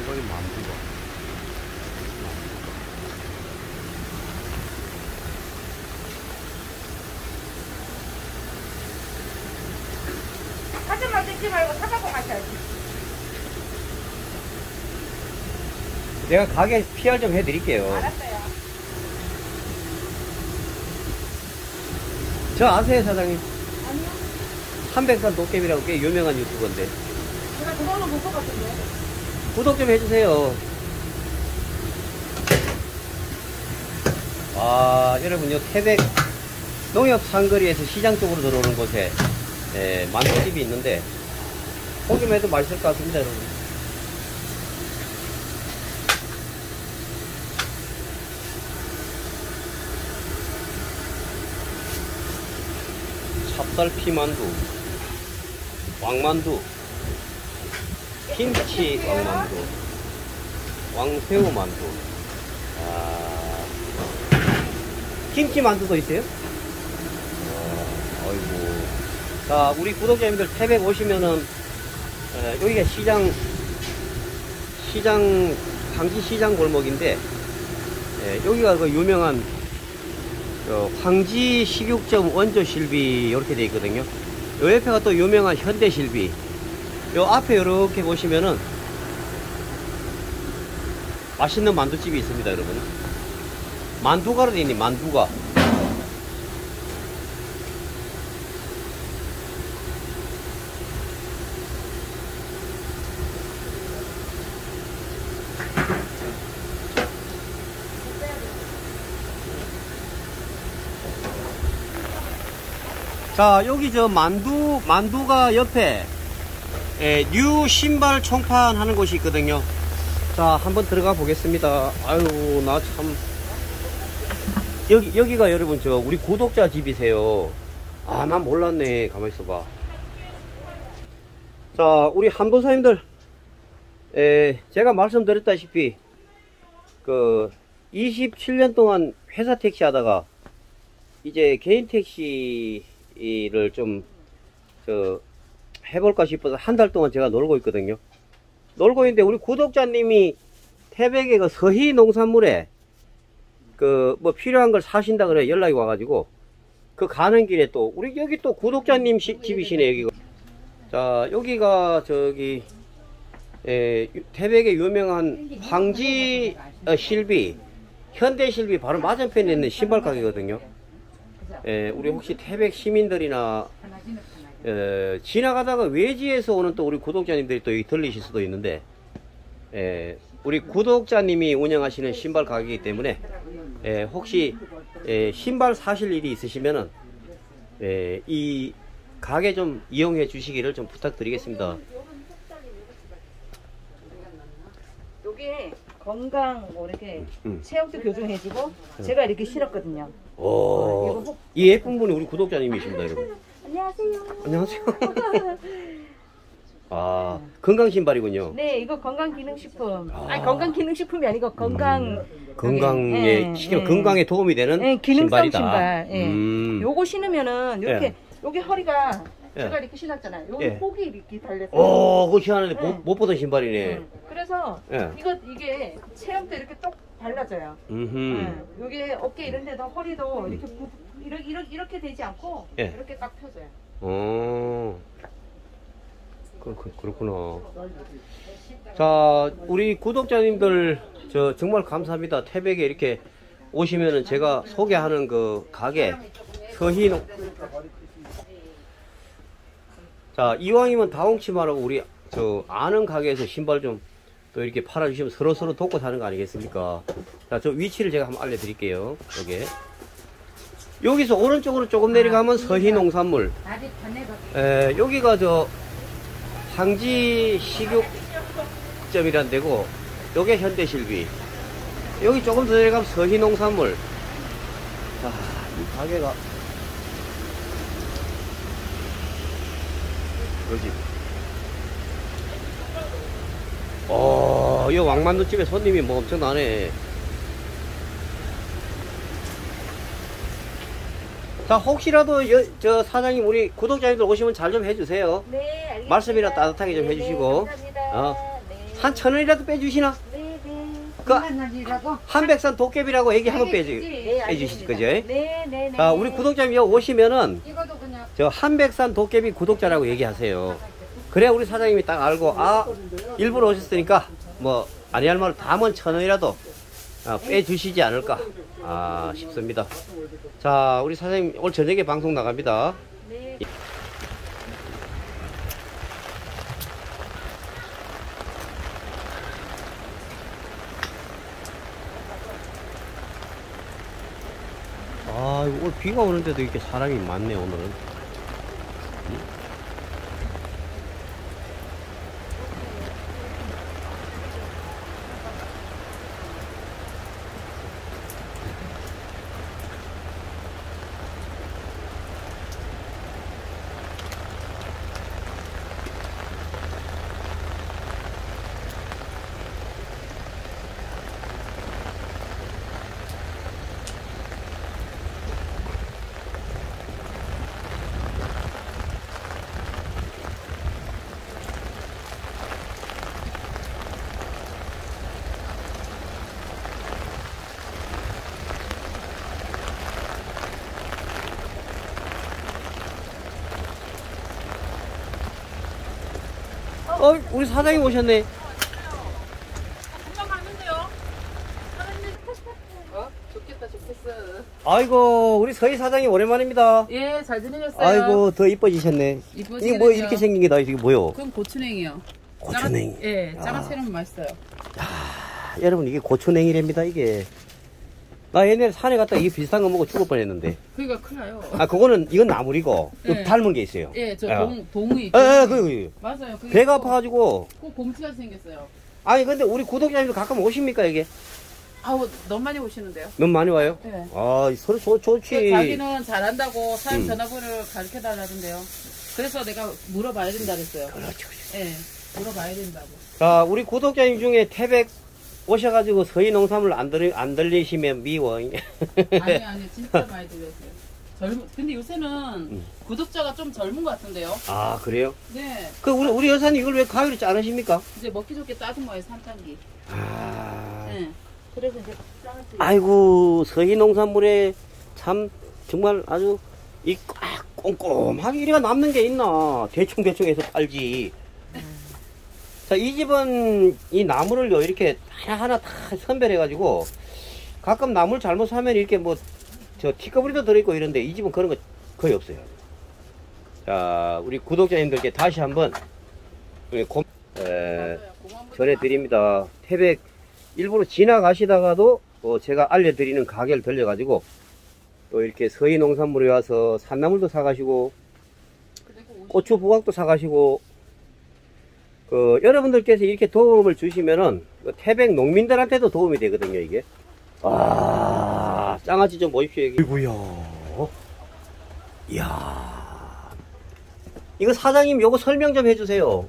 거의 만두가. 사진만 찍지 말고 사갖고 가셔야지. 내가 가게 PR 좀 해드릴게요. 알았어요. 저 아세요, 사장님? 아니요. 한백산 도깨비라고 꽤 유명한 유튜버인데. 제가 그거는 못 것 같은데. 구독 좀 해주세요. 아, 여러분요, 태백 농협 상거리에서 시장 쪽으로 들어오는 곳에 만두집이 있는데 고기만 해도 맛있을 것 같습니다, 여러분. 찹쌀피만두, 왕만두, 김치 왕만두, 왕새우만두. 아, 김치만두도 있어요? 아이고. 자, 우리 구독자님들 태백 오시면은 여기가 황지시장 골목인데, 여기가 그 유명한 황지 식육점 원조실비 이렇게 되어 있거든요. 요 옆에가 또 유명한 현대실비. 요 앞에 이렇게 보시면은 맛있는 만두집이 있습니다, 여러분. 만두가로 되어 있니, 만두가. 자, 여기 저 만두가 옆에 뉴 신발 총판 하는 곳이 있거든요. 자, 한번 들어가 보겠습니다. 아유, 나 참. 여기가 여러분, 우리 구독자 집이세요. 아, 난 몰랐네. 가만히 있어봐. 자, 우리 한도사님들, 제가 말씀드렸다시피, 27년 동안 회사 택시 하다가, 이제 개인 택시를 좀, 해볼까 싶어서 한 달 동안 제가 놀고 있거든요. 놀고 있는데 우리 구독자님이 태백의 그 서희 농산물에 뭐 필요한 걸 사신다 그래 연락이 와가지고 그 가는 길에 또 우리 여기 또 구독자님 집이시네 여기가. 자, 여기가 태백의 유명한 황지 실비 현대실비 바로 맞은편에 있는 신발 가게거든요. 우리 혹시 태백 시민들이나 지나가다가 외지에서 오는 또 우리 구독자님들이 또 여기 들리실 수도 있는데, 우리 구독자님이 운영하시는 신발 가게이기 때문에, 혹시, 신발 사실 일이 있으시면은, 이 가게 좀 이용해 주시기를 좀 부탁드리겠습니다. 요게 건강 뭐 이렇게 체형도 교정해주고 제가 이렇게 신었거든요. 오, 이 예쁜 분이 우리 구독자님이십니다, 여러분. 안녕하세요. 안녕하세요. 아, 건강신발이군요. 네, 이거 건강기능식품. 아니, 건강기능식품이 아니고 건강에 건강에 도움이 되는 기능성 신발이다. 신발. 요거 신으면은 이렇게 요게 허리가 제가 이렇게 신었잖아요. 여기 폭이 이렇게 달렸어요. 오, 그거 희한한데 못 보던 신발이네. 그래서 이게 체형도 이렇게 똑 발라져요. 여기 어깨 이런 데도 허리도 이렇게 되지 않고 이렇게 딱 펴져요. 그렇구나. 자, 우리 구독자님들 정말 감사합니다. 태백에 이렇게 오시면은 제가 소개하는 그 가게 서희농. 자, 이왕이면 다홍치마라고 우리 아는 가게에서 신발 좀 또 이렇게 팔아주시면 서로 돕고 사는 거 아니겠습니까? 자, 저 위치를 제가 한번 알려드릴게요. 여기서 오른쪽으로 조금 내려가면 서희농산물. 여기가 황지 식육점이란 데고, 요게 현대실비. 여기 조금 더 내려가면 서희농산물. 자, 이 가게가 여기. 이 왕만두집에 손님이 뭐 엄청나네. 자, 혹시라도 저 사장님 우리 구독자님들 오시면 잘 좀 해주세요. 네, 알겠습니다. 말씀이나 따뜻하게 좀 해주시고. 감사합니다. 네. 한 1,000원이라도 빼주시나? 네, 네. 그 한나지라고? 한백산 도깨비라고 얘기 한번 네, 빼주실 거죠? 네, 네, 네. 자, 우리 구독자님 여기 오시면은 이거도 그냥 저 한백산 도깨비 구독자라고 얘기하세요. 그래야 우리 사장님이 딱 알고, 아, 일부러 오셨으니까 뭐 아니할 말을 담은 1,000원이라도 빼주시지 않을까 싶습니다. 자, 우리 사장님 오늘 저녁에 방송 나갑니다. 네. 아, 오늘 비가 오는데도 이렇게 사람이 많네, 오늘은. 우리 사장님 오셨네. 금방 가는데요. 사장님. 좋겠다, 좋겠어. 아이고, 우리 서희 사장님 오랜만입니다. 예, 잘 지내셨어요? 아이고, 더 이뻐지셨네. 이게 뭐 이렇게 생긴 게 다 이게 뭐요? 그건 고추냉이요. 고추냉이. 예, 짜가채는 맛있어요. 여러분, 이게 고추냉이랍니다, 이게. 나 옛날에 산에 갔다 이게 비슷한 거 먹고 죽을 뻔했는데. 그러니까 큰일 나요. 이건 나물이고, 또 네. 닮은 게 있어요. 예, 저 야. 동의. 맞아요. 그게 배가 아파가지고. 꼭 곰치가 생겼어요. 아니, 근데 우리 구독자님도 가끔 오십니까, 이게? 아우, 너무 많이 오시는데요. 너무 많이 와요? 네. 아, 서로 좋지. 자기는 잘한다고 사용 전화번호를 가르쳐 달라던데요. 그래서 내가 물어봐야 된다 그랬어요. 그렇죠. 예, 물어봐야 된다고. 자, 우리 구독자님 중에 태백 오셔가지고 서희 농산물 안 들리시면 미워. 아니, 진짜 많이 들렸어요. 근데 요새는 구독자가 좀 젊은 것 같은데요. 아, 그래요? 네. 우리 여사님 이걸 왜 가위로 자르십니까? 이제 먹기 좋게 따준 거예요, 산딸기. 네. 그래서 이제 짜지. 아이고, 서희 농산물에 참 정말 아주 꼼꼼하게 이래가 남는 게 있나. 대충 해서 팔지. 자, 이 집은 이 나무를요, 이렇게 하나하나 다 선별해가지고, 가끔 나물 잘못 사면 이렇게 티꺼부리도 들어있고 이런데, 이 집은 그런 거 거의 없어요. 자, 우리 구독자님들께 다시 한번, 전해드립니다. 태백, 일부러 지나가시다가도, 제가 알려드리는 가게를 들려가지고, 또 이렇게 서희 농산물에 와서 산나물도 사가시고, 고추 부각도 사가시고, 여러분들께서 이렇게 도움을 주시면은, 태백 농민들한테도 도움이 되거든요, 이게. 짱아찌 좀 보십시오, 여기. 아이고야. 이야. 이거 사장님, 요거 설명 좀 해주세요.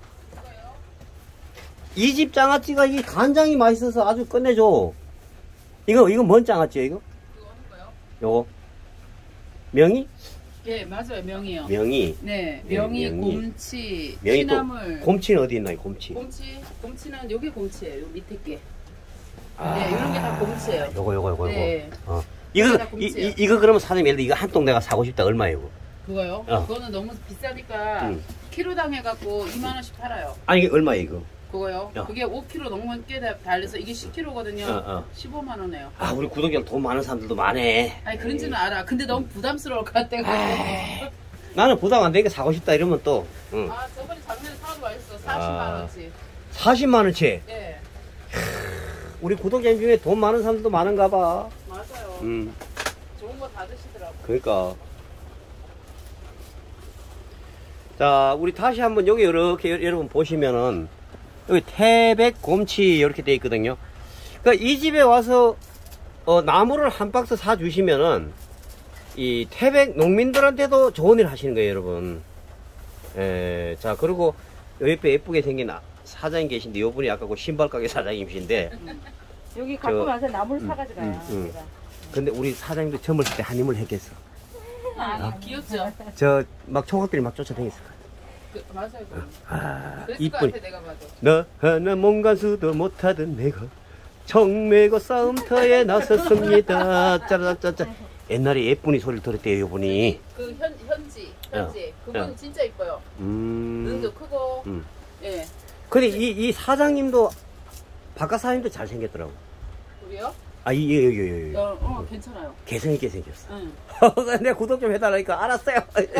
이 집 짱아찌가 이 간장이 맛있어서 아주 끝내줘. 이거 뭔 짱아찌예요, 이거? 요거. 명이? 예, 맞아요. 명이요. 명이. 네, 명이, 명이. 곰치, 명이 또, 취나물. 곰치는 어디 있나요, 곰치? 곰치는 여기 곰치예요. 요 밑에 게. 네, 이런 게 다 곰치예요. 요거. 네. 이거, 다 곰치예요. 이거 그러면 사장님, 예를 들어 이거 한 통 내가 사고 싶다. 얼마예요, 이거? 그거요? 그거는 너무 비싸니까 키로당 해갖고 2만원씩 팔아요. 아니, 이게 얼마예요, 이거? 그거요? 그게 5kg 넘게 달려서 이게 10kg거든요. 15만원에요. 아, 우리 구독자 돈 많은 사람들도 많네. 아니, 그런지는 알아. 근데 너무 부담스러울 것 같아. 나는 부담 안 되니까 사고 싶다 이러면 또. 아, 저번에 작년에 사도 맛있어. 40만원치. 40만원치? 네. 우리 구독자님 중에 돈 많은 사람들도 많은가 봐. 맞아요. 좋은 거 다 드시더라고. 그러니까. 자, 우리 다시 한번 여기 이렇게 여러분 보시면은 여기 태백 곰치 이렇게 돼 있거든요. 그러니까 이 집에 와서 나무를 한 박스 사 주시면은 이 태백 농민들한테도 좋은 일 하시는 거예요, 여러분. 자, 그리고 옆에 예쁘게 생긴 사장님 계신데, 이분이 아까 그 신발 가게 사장님이신데, 여기 갖고 와서 나물 사가지고 가요. 제가. 근데 우리 사장님도 젊었을 때 한 힘을 했겠어. 아, 귀엽죠? 저 막 총각들이 막 쫓아다녔을 거야. 맞아요. 아, 그랬을 것 이쁜이. 같아, 내가 봐도. 너 하나 몸간수도 못하던 내가 정매고 싸움터에 나섰습니다. 짜라짜짜. 옛날에 예쁜이 소리를 들었대요, 이분이. 그 현지. 그분 진짜 이뻐요. 눈도 크고. 예. 근데 이 사장님도 바깥 사장님도 잘생겼더라고. 우리요? 아, 여기. 괜찮아요. 개성 있게 생겼어. 응. 내가 구독 좀 해달라니까 알았어요.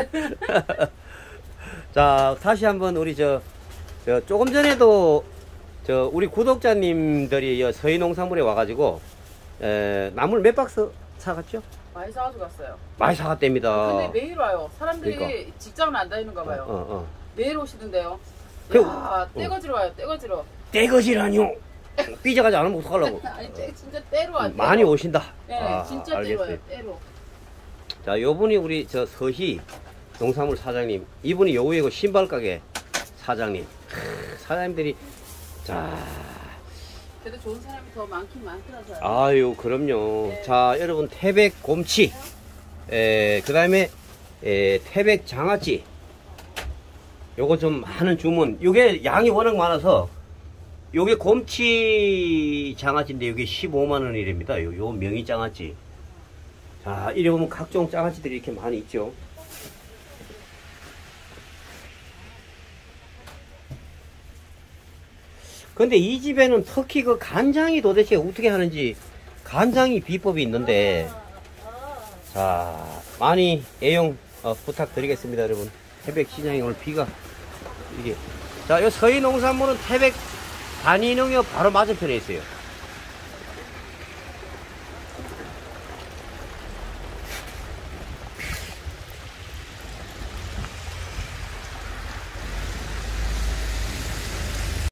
자, 다시 한번 우리 저 조금 전에도 우리 구독자님들이 서희 농산물에 와가지고 나물 몇 박스 사갔죠? 많이 사가지고 갔어요. 많이 사갔답니다. 근데 매일 와요. 사람들이 그러니까. 직장은 안 다니는가 봐요. 매일 오시던데요. 그, 야, 떼거지로 와요. 떼거지로. 떼거지라뇨. 삐져가지 않으면 어떡하려고. 아니, 진짜 떼로 와. 많이 오신다. 네, 진짜 알겠어요. 떼로 와요. 떼로. 자, 요분이 우리 서희 농산물 사장님. 이분이 요우이고 신발 가게 사장님. 사장님들이 자. 그래도 좋은 사람이 더 많긴 많더라고요. 아유, 그럼요. 네. 자, 여러분 태백 곰치. 그 다음에 태백 장아찌. 요거 좀 하는 주문. 요게 양이 워낙 많아서 요게 곰치 장아찌인데 요게 15만원이랍니다. 요 명이 장아찌. 자, 이래 보면 각종 장아찌들이 이렇게 많이 있죠. 근데 이 집에는 특히 그 간장이 도대체 어떻게 하는지 간장이 비법이 있는데, 자, 많이 애용 부탁드리겠습니다, 여러분. 태백 시장에 오늘 비가 이게. 자, 요 서희 농산물은 태백 단위농협 바로 맞은편에 있어요.